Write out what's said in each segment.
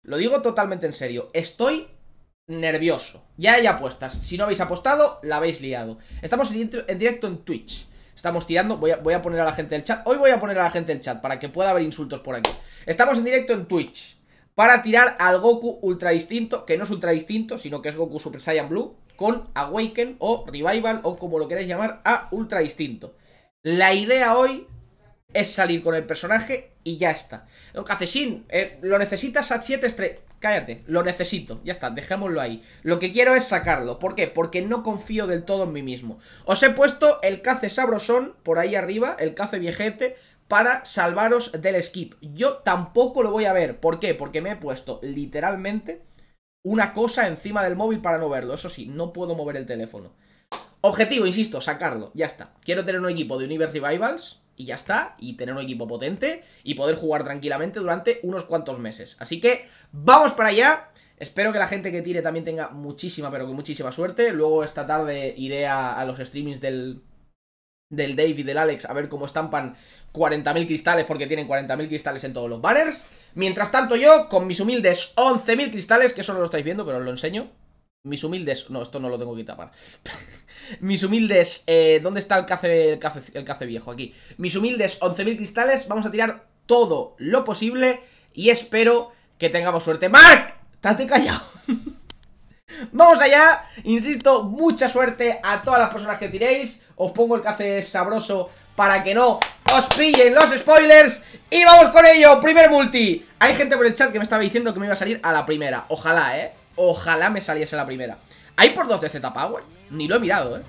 lo digo totalmente en serio, estoy nervioso. Ya hay apuestas, si no habéis apostado, la habéis liado. Estamos en directo en Twitch. Estamos tirando, voy a poner a la gente el chat. Hoy voy a poner a la gente el chat para que pueda haber insultos por aquí. Estamos en directo en Twitch para tirar al Goku ultra distinto, que no es ultra distinto, sino que es Goku Super Saiyan Blue, con Awaken o Revival o como lo queráis llamar, a ultra distinto. La idea hoy es salir con el personaje y ya está. Kaceshin, lo necesitas a 7 estrellas. Cállate, lo necesito, ya está, dejémoslo ahí. Lo que quiero es sacarlo, ¿por qué? Porque no confío del todo en mí mismo. Os he puesto el Kaze sabrosón por ahí arriba, el Kaze viejete, para salvaros del skip. Yo tampoco lo voy a ver, ¿por qué? Porque me he puesto literalmente una cosa encima del móvil para no verlo. Eso sí, no puedo mover el teléfono. Objetivo, insisto, sacarlo, ya está. Quiero tener un equipo de Universe Revivals y ya está, y tener un equipo potente y poder jugar tranquilamente durante unos cuantos meses. Así que vamos para allá. Espero que la gente que tire también tenga muchísima, pero que muchísima suerte. Luego esta tarde iré a los streamings del Dave y del Alex a ver cómo estampan 40.000 cristales, porque tienen 40.000 cristales en todos los banners. Mientras tanto yo, con mis humildes 11.000 cristales, que eso no lo estáis viendo, pero os lo enseño. Mis humildes... No, esto no lo tengo que tapar. Mis humildes... ¿dónde está el Kaze viejo? Aquí. Mis humildes 11.000 cristales. Vamos a tirar todo lo posible y espero que tengamos suerte. ¡Mark! ¡Estate callado! Vamos allá. Insisto, mucha suerte a todas las personas que tiréis. Os pongo el Kaze sabroso para que no os pillen los spoilers. Y vamos con ello. Primer multi. Hay gente por el chat que me estaba diciendo que me iba a salir a la primera. Ojalá, ojalá me saliese la primera. ¿Hay por 2 de Z-Power? Ni lo he mirado,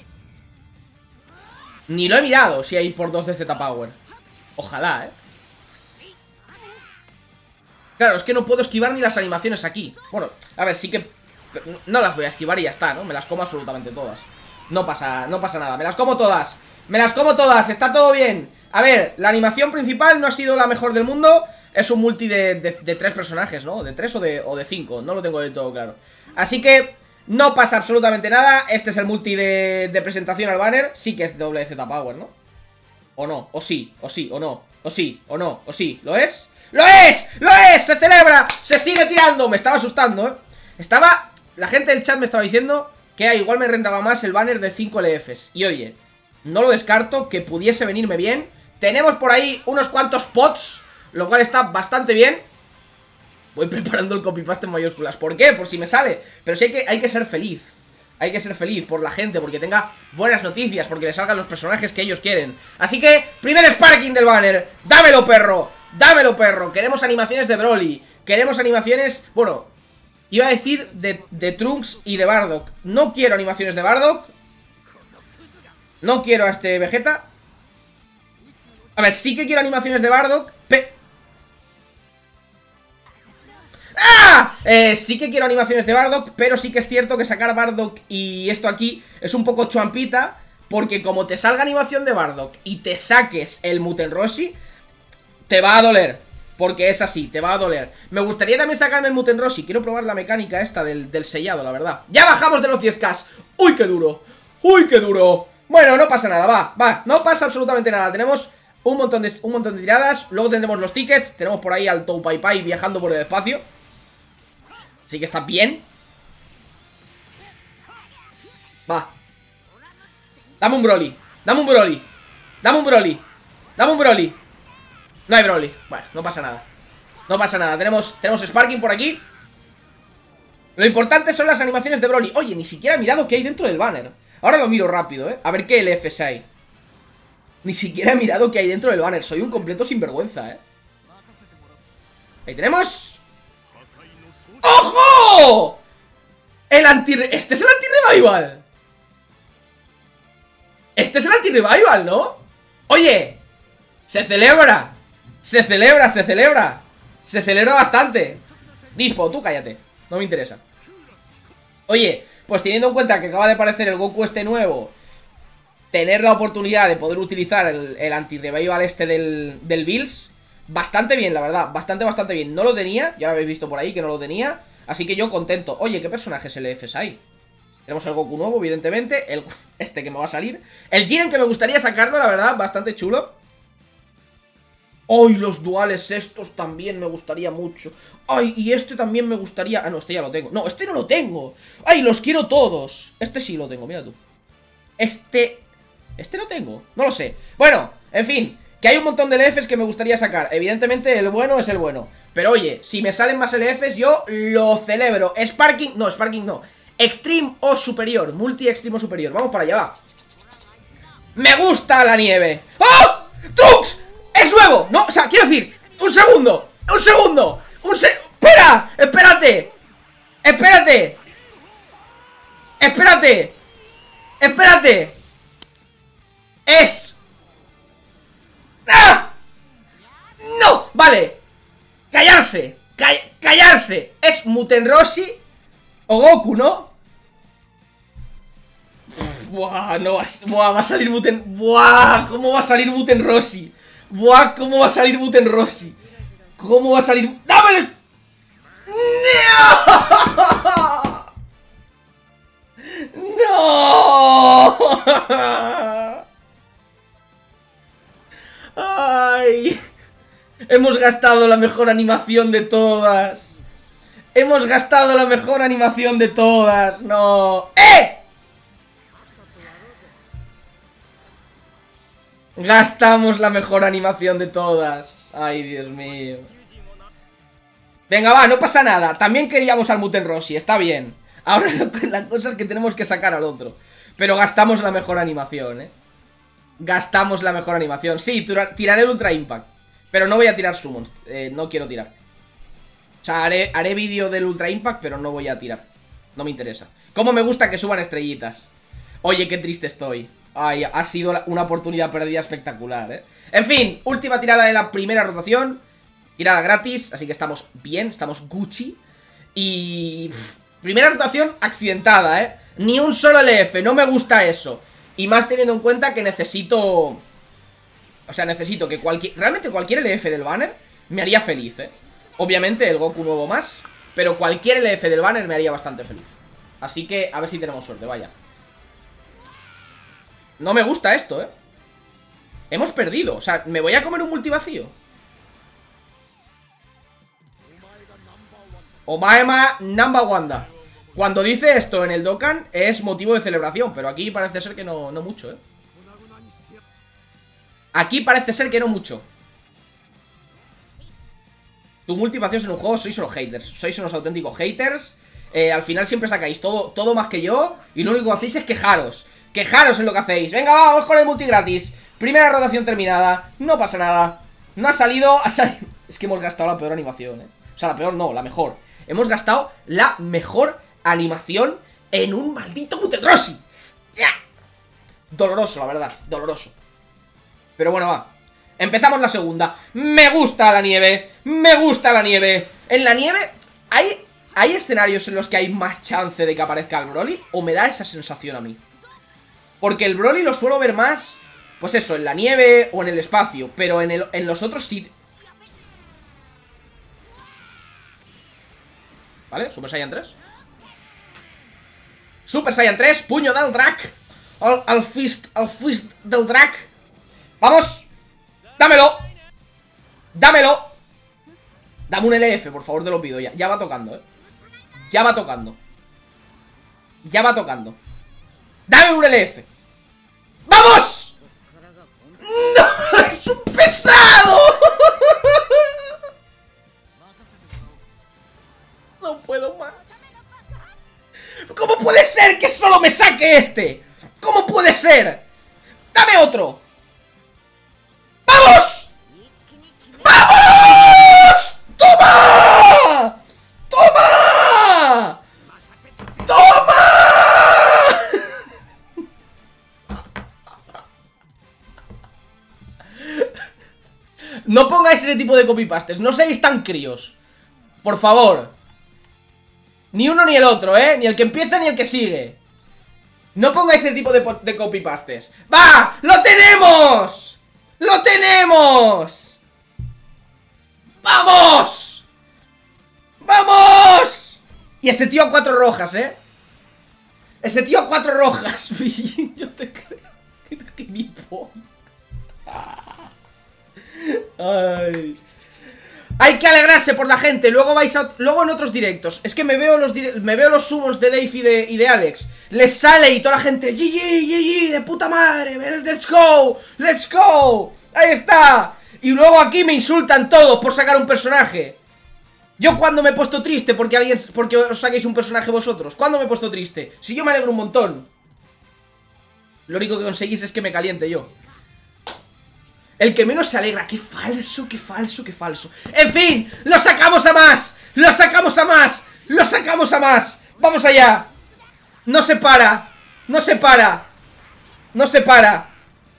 Ni lo he mirado si hay por 2 de Z-Power. Ojalá, Claro, es que no puedo esquivar ni las animaciones aquí. Bueno, a ver, sí que... No las voy a esquivar y ya está, ¿no? Me las como absolutamente todas. No pasa nada, me las como todas. Me las como todas, está todo bien. A ver, la animación principal no ha sido la mejor del mundo. Es un multi de 3 personajes, ¿no? De 3 o de 5, no lo tengo del todo claro. Así que no pasa absolutamente nada. Este es el multi de presentación al banner. Sí que es doble de Z-Power, ¿no? O no, o sí, o no. O sí, o no, o sí, ¿lo es? ¡Lo es! ¡Lo es! ¡Se celebra! ¡Se sigue tirando! Me estaba asustando, La gente del chat me estaba diciendo que igual me rentaba más el banner de 5 LFs. Y oye, no lo descarto, que pudiese venirme bien. Tenemos por ahí unos cuantos pots, lo cual está bastante bien. Voy preparando el copy-paste en mayúsculas. ¿Por qué? Por si me sale. Pero sí hay que ser feliz. Hay que ser feliz por la gente, porque tenga buenas noticias, porque le salgan los personajes que ellos quieren. Así que, primer sparking del banner. ¡Dámelo, perro! ¡Dámelo, perro! Queremos animaciones de Broly. Queremos animaciones... Bueno, iba a decir de Trunks y de Bardock. No quiero animaciones de Bardock. No quiero a este Vegeta. A ver, sí que quiero animaciones de Bardock. ¡Ah! Sí que quiero animaciones de Bardock, pero sí que es cierto que sacar Bardock y esto aquí es un poco chuampita, porque como te salga animación de Bardock y te saques el Muten Roshi, te va a doler. Porque es así, te va a doler. Me gustaría también sacarme el Muten Roshi. Quiero probar la mecánica esta del sellado, la verdad. ¡Ya bajamos de los 10k! ¡Uy, qué duro! ¡Uy, qué duro! Bueno, no pasa nada, va, no pasa absolutamente nada. Tenemos un montón de tiradas. Luego tendremos los tickets. Tenemos por ahí al Tou Pai Pai viajando por el espacio. Así que está bien. Va. Dame un Broly. Dame un Broly. Dame un Broly. Dame un Broly. No hay Broly. Bueno, no pasa nada. No pasa nada. Tenemos Sparking por aquí. Lo importante son las animaciones de Broly. Oye, ni siquiera he mirado qué hay dentro del banner. Ahora lo miro rápido, A ver qué LFs hay. Ni siquiera he mirado qué hay dentro del banner. Soy un completo sinvergüenza, Ahí tenemos. ¡Ojo! Este es el anti-revival. Este es el anti-revival, ¿no? Oye, se celebra. Se celebra, se celebra. Se celebra bastante. Dispo, tú cállate, no me interesa. Oye, pues teniendo en cuenta que acaba de aparecer el Goku este nuevo, tener la oportunidad de poder utilizar el anti-revival este del Bills, bastante bien, la verdad, bastante bien. No lo tenía, ya lo habéis visto por ahí que no lo tenía, así que yo contento. Oye, ¿qué personajes LFs hay? Tenemos el Goku nuevo, evidentemente, este que me va a salir, el Jiren que me gustaría sacarlo, la verdad, bastante chulo. ¡Ay, los duales estos también me gustaría mucho! ¡Ay, y este también me gustaría! Ah, no, este ya lo tengo. ¡No, este no lo tengo! ¡Ay, los quiero todos! Este sí lo tengo, mira tú. Este lo tengo, no lo sé. Bueno, en fin, que hay un montón de LFs que me gustaría sacar. Evidentemente el bueno es el bueno. Pero oye, si me salen más LFs yo lo celebro. Sparking no. Extreme o superior, multi extreme o superior. Vamos para allá, va. Me gusta la nieve. ¡Oh! ¡Trunks! ¡Es nuevo! No, o sea, quiero decir, un segundo. ¡Espera! ¡Espérate! ¡Es! ¡Ah! ¡No! Vale. ¡Callarse! ¡Callarse! Es Mutenroshi o Goku, ¿no? Buah, no va, buah, va a salir Buah, ¿cómo va a salir Mutenroshi? Buah, ¿cómo va a salir Mutenroshi? ¿Cómo va a salir? ¡Dame el... ¡No! ¡Ay! Hemos gastado la mejor animación de todas. ¡No! ¡Eh! Gastamos la mejor animación de todas. Ay, Dios mío. Venga, va, no pasa nada. También queríamos al Mutenroshi, está bien. Ahora la cosa es que tenemos que sacar al otro. Pero gastamos la mejor animación, Gastamos la mejor animación. Sí, tiraré el Ultra Impact. Pero no voy a tirar Summons, no quiero tirar. O sea, haré vídeo del Ultra Impact, pero no voy a tirar. No me interesa. Cómo me gusta que suban estrellitas. Oye, qué triste estoy. Ay, ha sido una oportunidad perdida espectacular, En fin, última tirada de la primera rotación. Tirada gratis, así que estamos bien, estamos Gucci. Y... primera rotación accidentada, Ni un solo LF, no me gusta eso. Y más teniendo en cuenta que necesito... o sea, necesito que realmente cualquier LF del banner me haría feliz, Obviamente el Goku nuevo más, pero cualquier LF del banner me haría bastante feliz. Así que a ver si tenemos suerte, vaya. No me gusta esto, Hemos perdido, o sea, me voy a comer un multivacío. Omaema Namba Wanda. Cuando dice esto en el Dokkan es motivo de celebración, pero aquí parece ser que no mucho, Aquí parece ser que no mucho. Tu multivacíos en un juego sois unos haters. Sois unos auténticos haters. Al final siempre sacáis todo más que yo. Y lo único que hacéis es quejaros. Quejaros en lo que hacéis. Venga, vamos con el multi gratis. Primera rotación terminada. No pasa nada. No ha salido. Es que hemos gastado la peor animación, O sea, la peor no, la mejor. Hemos gastado la mejor animación en un maldito Mutenroshi. ¡Ya! Doloroso, la verdad. Doloroso. Pero bueno, va. Empezamos la segunda. Me gusta la nieve. En la nieve hay escenarios en los que hay más chance de que aparezca el Broly. O me da esa sensación a mí. Porque el Broly lo suelo ver más, pues eso, en la nieve o en el espacio. Pero en los otros sitios. ¿Vale? Super Saiyan 3. Super Saiyan 3, puño del drac. Al fist del drac. ¡Vamos! ¡Dámelo! Dame un LF, por favor, te lo pido. Ya va tocando, Ya va tocando. ¡Dame un LF! ¡Vamos! ¡No! ¡Es un pesado! No puedo más. ¿Cómo puede ser que solo me saque este? ¿Cómo puede ser? ¡Dame otro! ¡Vamos! ¡Vamos! ¡Toma! ¡Toma! ¡Toma! No pongáis ese tipo de copypastes. No seáis tan críos. Por favor. Ni uno ni el otro, ni el que empieza ni el que sigue. No pongáis ese tipo de copypastes. ¡Va! ¡Lo tenemos! ¡Lo tenemos! ¡Vamos! ¡Vamos! Y ese tío a 4 rojas, Ese tío a 4 rojas. Yo te creo que ni pollas. Ay. Hay que alegrarse por la gente. Luego luego en otros directos. Es que me veo los summons de Dave y de Alex. Les sale y toda la gente GG, de puta madre. Let's go, let's go. Ahí está. Y luego aquí me insultan todos por sacar un personaje. Yo cuando me he puesto triste porque os saquéis un personaje vosotros. ¿Cuándo me he puesto triste? Si yo me alegro un montón. Lo único que conseguís es que me caliente yo. El que menos se alegra. Qué falso, qué falso, qué falso. En fin, lo sacamos a más. Lo sacamos a más. Lo sacamos a más. Vamos allá. No se para. No se para. No se para.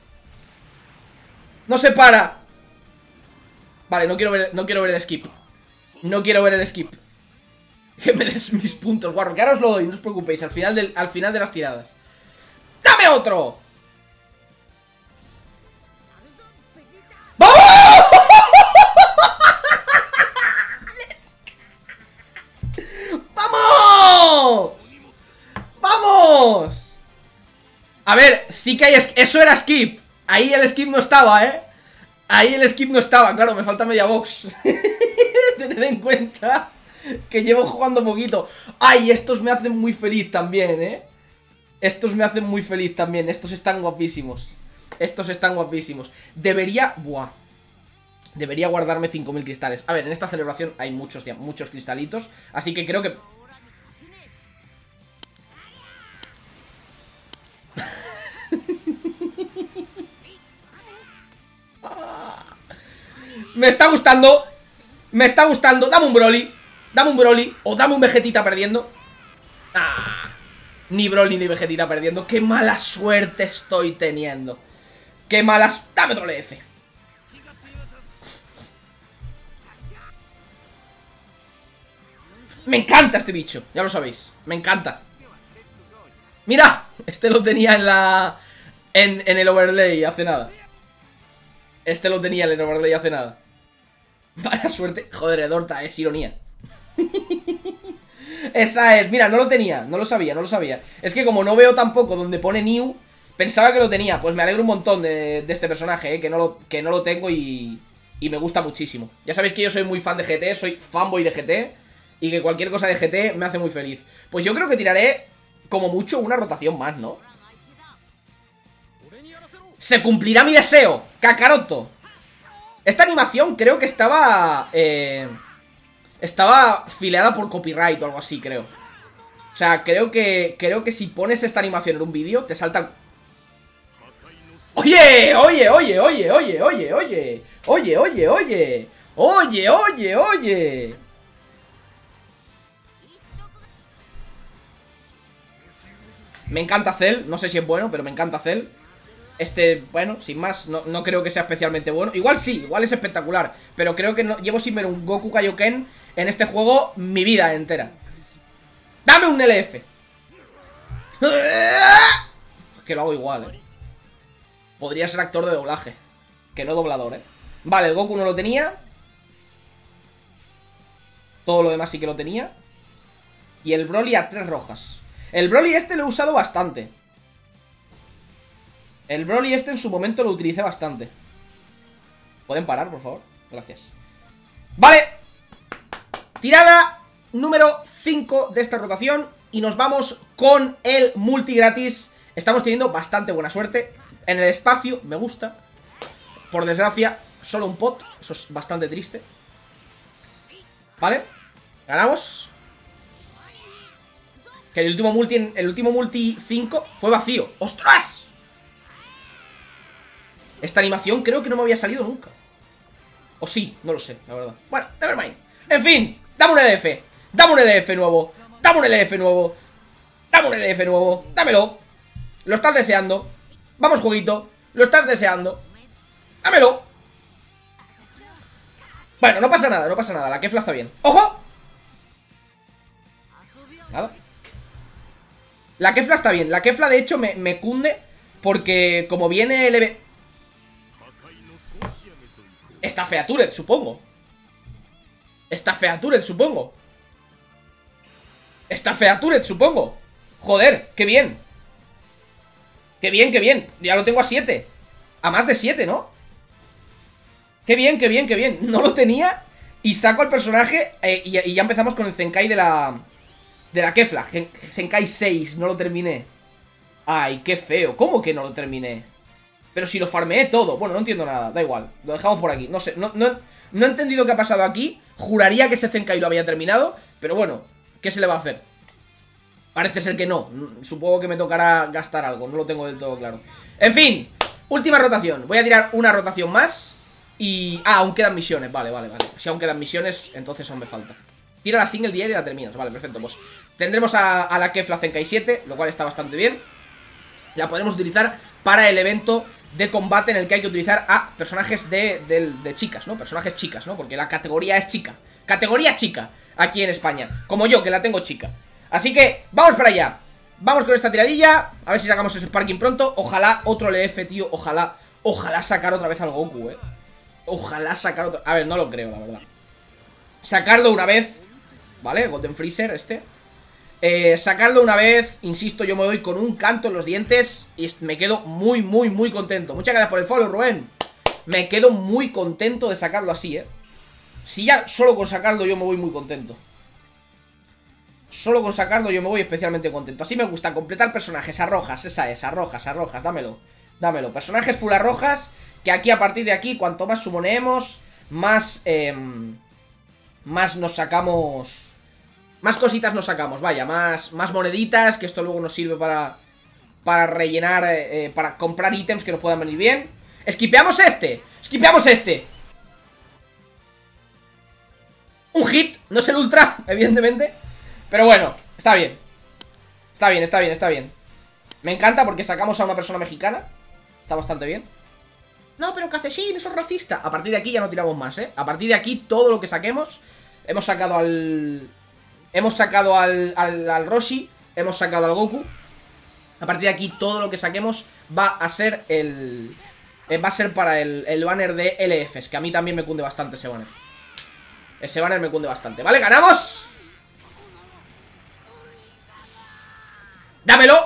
No se para. Vale, no quiero ver el skip. No quiero ver el skip. Que me des mis puntos, guarro. Que ahora os lo doy, no os preocupéis. Al final de las tiradas. ¡Dame otro! ¡Vamos! ¡Vamos! ¡Vamos! A ver, sí que hay... Eso era skip. Ahí el skip no estaba, ¿eh? Ahí el skip no estaba, claro, me falta media box. Tened en cuenta que llevo jugando poquito. Ay, estos me hacen muy feliz también, ¿eh? Estos me hacen muy feliz también. Estos están guapísimos. Estos están guapísimos. Debería guardarme 5000 cristales. A ver, en esta celebración hay muchos cristalitos. Así que creo que... Me está gustando. Me está gustando. Dame un Broly. Dame un Broly. O dame un Vegetita perdiendo. Ah, ni Broly ni Vegetita perdiendo. Qué mala suerte estoy teniendo. Qué malas... Dame otro LF. Me encanta este bicho. Ya lo sabéis. Me encanta. Mira. Este lo tenía en el overlay hace nada. Este lo tenía en el overlay hace nada. Mala suerte. Joder, Edorta, es ironía. Esa es. Mira, no lo tenía. No lo sabía, no lo sabía. Es que como no veo tampoco donde pone New, pensaba que lo tenía. Pues me alegro un montón de este personaje, que no lo tengo y me gusta muchísimo. Ya sabéis que yo soy muy fan de GT. Soy fanboy de GT. Y que cualquier cosa de GT me hace muy feliz. Pues yo creo que tiraré como mucho una rotación más, ¿no? ¡Se cumplirá mi deseo! ¡Kakaroto! Esta animación creo que estaba... estaba fileada por copyright o algo así, creo. O sea, creo que si pones esta animación en un vídeo, te saltan... ¡Oye! ¡Oye, oye, oye, oye, oye, oye! ¡Oye, oye, oye! ¡Oye, oye, oye! Me encanta Cell, no sé si es bueno, pero me encanta Cell. Este, bueno, sin más, no creo que sea especialmente bueno. Igual sí, igual es espectacular. Pero creo que no, llevo sin ver un Goku Kaioken en este juego mi vida entera. ¡Dame un LF! Que lo hago igual, Podría ser actor de doblaje, que no doblador, Vale, el Goku no lo tenía. Todo lo demás sí que lo tenía. Y el Broly a 3 rojas. El Broly este lo he usado bastante. El Broly este en su momento lo utilicé bastante. ¿Pueden parar, por favor? Gracias. Vale. Tirada número 5 de esta rotación. Y nos vamos con el multi gratis. Estamos teniendo bastante buena suerte. En el espacio, me gusta. Por desgracia, solo un pot. Eso es bastante triste. Vale. Ganamos. Que el último multi 5 fue vacío. ¡Ostras! Esta animación creo que no me había salido nunca. O sí, no lo sé, la verdad. Bueno, nevermind. En fin, dame un LF. Dame un LF nuevo. Dame un LF nuevo. Dame un LF nuevo. Dámelo. Lo estás deseando. Vamos, jueguito. Lo estás deseando. Dámelo. Bueno, no pasa nada, no pasa nada. La Kefla está bien. ¡Ojo! Nada. La Kefla está bien. La Kefla, de hecho, me cunde. Porque como viene el... Está fea Turret, supongo. Está fea Turret, supongo. Está fea Turret, supongo. Joder, qué bien. Qué bien, qué bien. Ya lo tengo a 7. A más de 7, ¿no? Qué bien, qué bien, qué bien. No lo tenía y saco al personaje y ya empezamos con el Zenkai de la Kefla. Zenkai 6, no lo terminé. Ay, qué feo. ¿Cómo que no lo terminé? Pero si lo farmeé todo. Bueno, no entiendo nada, da igual. Lo dejamos por aquí, no sé, no he entendido qué ha pasado aquí. Juraría que ese Zenkai lo había terminado, pero bueno, ¿qué se le va a hacer? Parece ser que no. Supongo que me tocará gastar algo, no lo tengo del todo claro. En fin, última rotación. Voy a tirar una rotación más. Y... ah, aún quedan misiones, vale. Si aún quedan misiones, entonces aún me falta. Tira la single día y la terminas, vale, perfecto. Pues tendremos a la Kefla Zenkai 7, lo cual está bastante bien. La podremos utilizar para el evento de combate en el que hay que utilizar a personajes de chicas, ¿no? Personajes chicas, ¿no? Porque la categoría es chica. Categoría chica, aquí en España. Como yo, que la tengo chica. Así que, vamos para allá. Vamos con esta tiradilla. A ver si sacamos ese Sparking pronto. Ojalá otro LF, tío. Ojalá sacar otra vez al Goku, Ojalá sacar otra... a ver, no lo creo, la verdad. Sacarlo una vez, ¿vale? Golden Freezer este. Sacarlo una vez, insisto, yo me doy con un canto en los dientes y me quedo muy contento. Muchas gracias por el follow, Rubén. Me quedo muy contento de sacarlo así, Si ya solo con sacarlo yo me voy muy contento. Solo con sacarlo yo me voy especialmente contento. Así me gusta, completar personajes, arrojas, esa es, arrojas, dámelo. Personajes full arrojas, que aquí a partir de aquí, cuanto más sumoneemos, más nos sacamos... más cositas nos sacamos, vaya, más moneditas, que esto luego nos sirve para rellenar, para comprar ítems que nos puedan venir bien. Esquipeamos este. Un hit, no es el ultra, evidentemente. Pero bueno, está bien. Está bien. Me encanta porque sacamos a una persona mexicana. Está bastante bien. No, pero Cafesín, eso es racista. A partir de aquí ya no tiramos más, A partir de aquí todo lo que saquemos. Hemos sacado al Roshi, hemos sacado al Goku. A partir de aquí todo lo que saquemos va a ser va a ser para el banner de LFs, que a mí también me cunde bastante ese banner. Ese banner me cunde bastante. ¿Vale? ¡Ganamos! ¡Dámelo!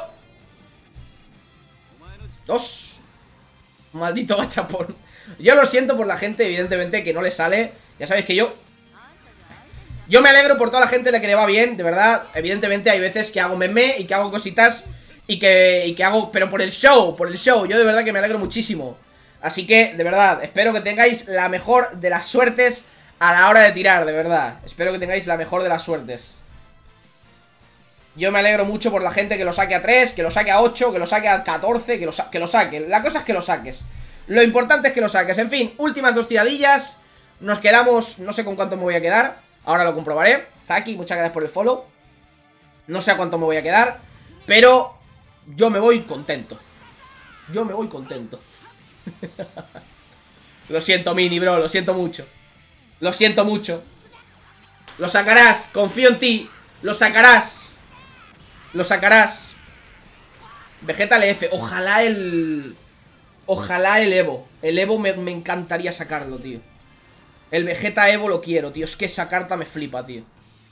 2. Maldito gachapón. Yo lo siento por la gente, evidentemente, que no le sale. Ya sabéis que yo me alegro por toda la gente a la que le va bien, de verdad. Evidentemente hay veces que hago meme y que hago cositas y que hago, pero por el show. Yo de verdad que me alegro muchísimo. Así que, de verdad, espero que tengáis la mejor de las suertes a la hora de tirar, de verdad. Espero que tengáis la mejor de las suertes. Yo me alegro mucho por la gente que lo saque a 3, que lo saque a 8, que lo saque a 14, que lo saque. La cosa es que lo saques. Lo importante es que lo saques. En fin, últimas 2 tiradillas. Nos quedamos, no sé con cuánto me voy a quedar. Ahora lo comprobaré. Zaki, muchas gracias por el follow. No sé a cuánto me voy a quedar, pero yo me voy contento. Lo siento, Mini, bro, lo siento mucho. Lo sacarás, confío en ti. Lo sacarás. Vegeta LF, ojalá el Evo. El Evo me encantaría sacarlo, tío. El Vegeta Evo lo quiero, tío. Es que esa carta me flipa, tío.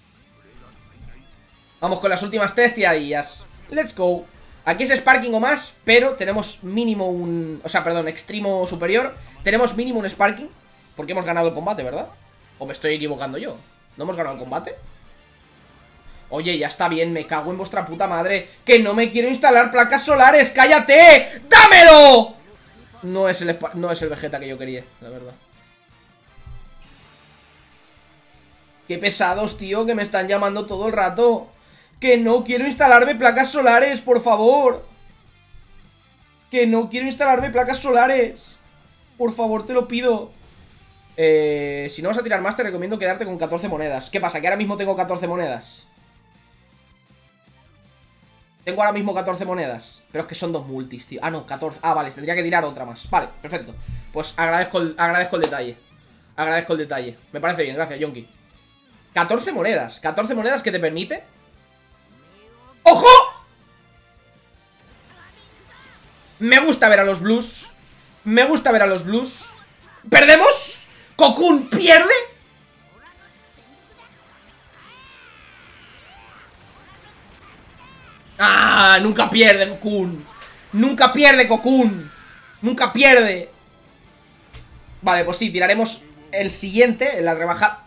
Vamos con las últimas 3 tiradillas. Let's go. Aquí es Sparking o más, pero tenemos mínimo un... o sea, perdón, extremo superior. Tenemos mínimo un Sparking, porque hemos ganado el combate, ¿verdad? ¿O me estoy equivocando yo? ¿No hemos ganado el combate? Oye, ya está bien, me cago en vuestra puta madre. Que no me quiero instalar placas solares. ¡Cállate! ¡Dámelo! No es el Vegeta que yo quería, la verdad. Qué pesados, tío, que me están llamando todo el rato. Que no quiero instalarme placas solares, por favor. Que no quiero instalarme placas solares. Por favor, te lo pido. Si no vas a tirar más, te recomiendo quedarte con 14 monedas. ¿Qué pasa? Que ahora mismo tengo 14 monedas. Tengo ahora mismo 14 monedas. Pero es que son 2 multis, tío. Ah, no, 14. Ah, vale, tendría que tirar otra más. Vale, perfecto. Pues agradezco el detalle. Agradezco el detalle. Me parece bien, gracias, Yonki. 14 monedas. 14 monedas que te permite. ¡Ojo! Me gusta ver a los Blues. ¿Perdemos? ¿Cocoon pierde? ¡Ah! Nunca pierde Cocoon. Nunca pierde. Vale, pues sí, tiraremos el siguiente, la rebaja.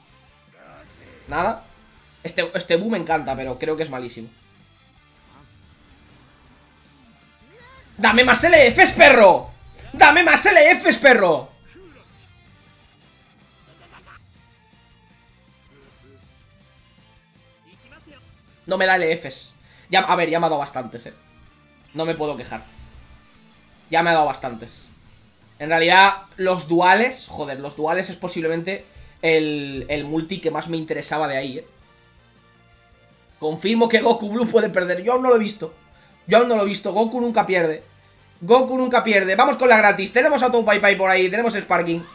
Nada. Este boom me encanta, pero creo que es malísimo. ¡Dame más LFs, perro! ¡Dame más LFs, perro! No me da LFs. Ya, a ver, ya me ha dado bastantes, No me puedo quejar. Ya me ha dado bastantes. En realidad, los duales... Joder, los duales es posiblemente el multi que más me interesaba de ahí, Confirmo que Goku Blue puede perder. Yo aún no lo he visto. Yo aún no lo he visto. Goku nunca pierde. Goku nunca pierde. Vamos con la gratis. Tenemos a Tom Pai Pai por ahí. Tenemos Sparking.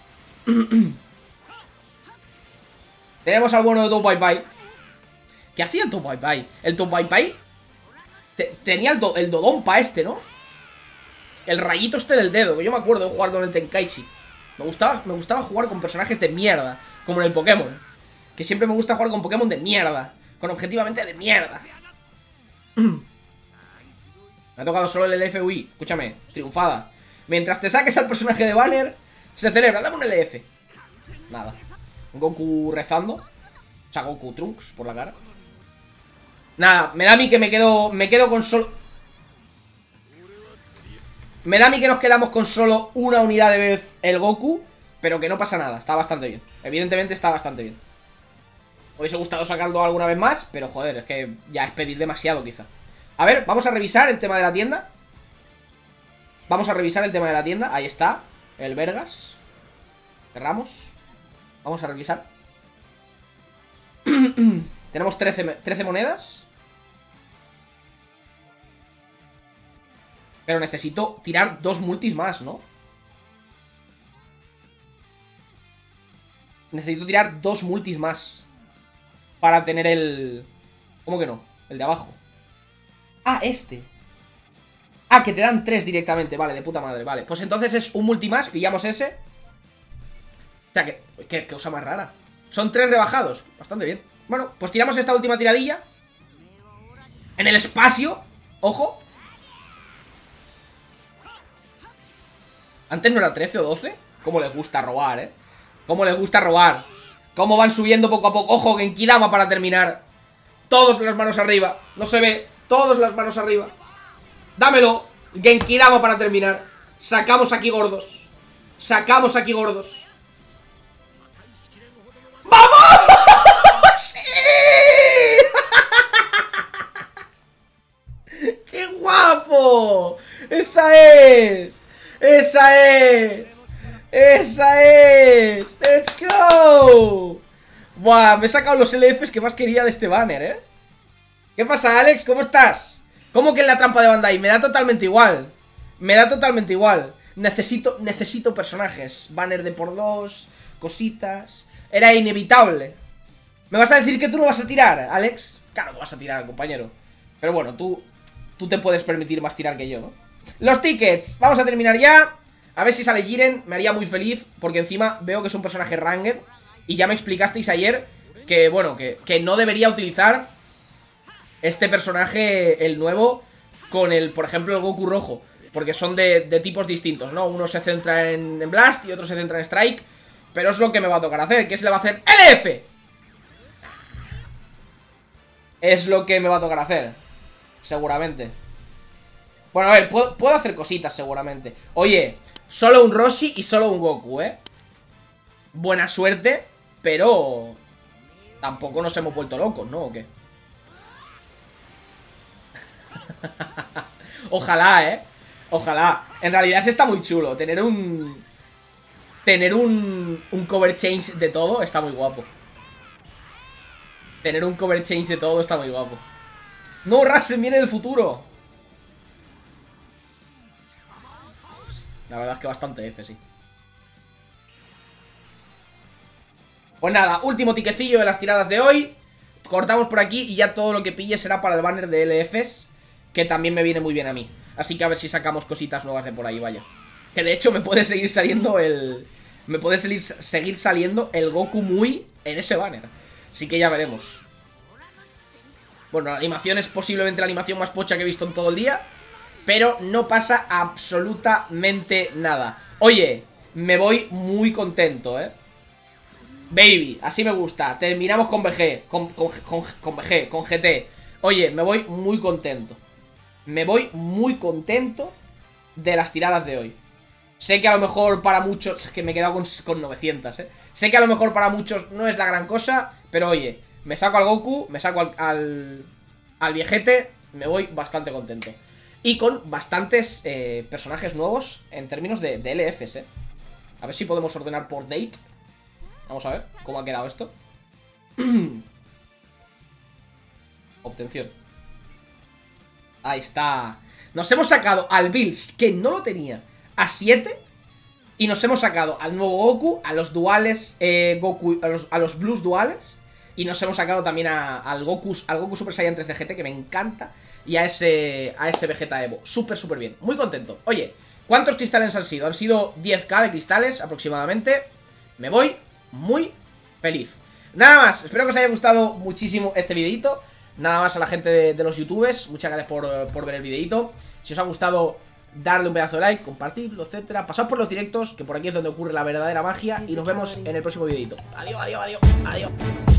Tenemos al bueno de Tom Pai Pai. ¿Qué hacía el Tom Pai Pai? El Tom Pai Pai tenía el Dodonpa este, ¿no? El rayito este del dedo. Que yo me acuerdo de jugar con el Tenkaichi. Me gustaba jugar con personajes de mierda. Como en el Pokémon. Que siempre me gusta jugar con Pokémon de mierda. Con objetivamente de mierda. Me ha tocado solo el LFUI. Escúchame, triunfada. Mientras te saques al personaje de Banner, se celebra. Dame un LF. Nada. Goku rezando. O sea, Goku Trunks por la cara. Nada, me da a mí que me quedo con solo... Me da a mí que nos quedamos con solo una unidad de vez el Goku. Pero que no pasa nada, está bastante bien. Evidentemente está bastante bien. Me hubiese gustado sacarlo alguna vez más, pero joder, es que ya es pedir demasiado quizá. A ver, vamos a revisar el tema de la tienda. Vamos a revisar el tema de la tienda. Ahí está, el Vergas. Cerramos. Vamos a revisar. Tenemos 13 monedas. Pero necesito tirar 2 multis más, ¿no? Necesito tirar 2 multis más para tener el... ¿Cómo que no? El de abajo. Ah, este. Ah, que te dan 3 directamente. Vale, de puta madre, vale. Pues entonces es un multi más, pillamos ese. O sea, qué cosa más rara. Son 3 rebajados, bastante bien. Bueno, pues tiramos esta última tiradilla. En el espacio. Ojo. Antes no era 13 o 12. Cómo les gusta robar, Cómo les gusta robar. Cómo van subiendo poco a poco. Ojo, Genkidama para terminar. Todos las manos arriba. No se ve. Todos las manos arriba. Dámelo. Genkidama para terminar. Sacamos aquí gordos. Sacamos aquí gordos. ¡Vamos! ¡Sí! ¡Qué guapo! ¡Esa es! ¡Esa es! ¡Esa es! ¡Let's go! Buah, me he sacado los LFs que más quería de este banner, ¿Qué pasa, Alex? ¿Cómo estás? ¿Cómo que en la trampa de Bandai? Me da totalmente igual. Me da totalmente igual. Necesito personajes. Banner de por 2, cositas. Era inevitable. ¿Me vas a decir que tú no vas a tirar, Alex? Claro que vas a tirar, compañero. Pero bueno, tú te puedes permitir más tirar que yo, ¿no? Los tickets. Vamos a terminar ya. A ver si sale Jiren, me haría muy feliz. Porque encima veo que es un personaje ranged. Y ya me explicasteis ayer que, bueno, que no debería utilizar este personaje, el nuevo, con el, por ejemplo, el Goku rojo. Porque son de tipos distintos, ¿no? Uno se centra en Blast y otro se centra en Strike. Pero es lo que me va a tocar hacer. ¿Qué se le va a hacer? ¡LF! Es lo que me va a tocar hacer. Seguramente. Bueno, a ver, puedo hacer cositas seguramente. Oye, solo un Roshi y solo un Goku, Buena suerte, pero tampoco nos hemos vuelto locos, ¿no? ¿O qué? Ojalá, Ojalá. En realidad sí está muy chulo. Tener un cover change de todo está muy guapo. Tener un cover change de todo está muy guapo. No, Rasen viene del futuro. La verdad es que bastante F, sí. Pues nada, último tiquecillo de las tiradas de hoy. Cortamos por aquí y ya todo lo que pille será para el banner de LFs, que también me viene muy bien a mí. Así que a ver si sacamos cositas nuevas de por ahí, vaya. Que de hecho me puede seguir saliendo el... Me puede seguir saliendo el Goku Mui en ese banner. Así que ya veremos. Bueno, la animación es posiblemente la animación más pocha que he visto en todo el día. Pero no pasa absolutamente nada. Oye, me voy muy contento, Baby, así me gusta. Terminamos con VG, con VG, con GT. Oye, me voy muy contento. Me voy muy contento de las tiradas de hoy. Sé que a lo mejor para muchos... Es que me he quedado con 900, Sé que a lo mejor para muchos no es la gran cosa, pero oye, me saco al Goku, me saco al viejete, me voy bastante contento. Y con bastantes personajes nuevos en términos de LFs, A ver si podemos ordenar por date. Vamos a ver cómo ha quedado esto. Obtención. Ahí está. Nos hemos sacado al Bills, que no lo tenía, a 7. Y nos hemos sacado al nuevo Goku, a los duales Goku, a los Blues duales. Y nos hemos sacado también al Goku Super Saiyan 3 de GT, que me encanta. Y a ese Vegeta Evo. Súper, súper bien. Muy contento. Oye, ¿cuántos cristales han sido? Han sido 10k de cristales aproximadamente. Me voy muy feliz. Nada más, espero que os haya gustado muchísimo este videito. Nada más a la gente de los youtubers, muchas gracias por ver el videito. Si os ha gustado, darle un pedazo de like, compartirlo, etcétera. Pasad por los directos, que por aquí es donde ocurre la verdadera magia. Y nos vemos en el próximo videito. Adiós, adiós, adiós, adiós.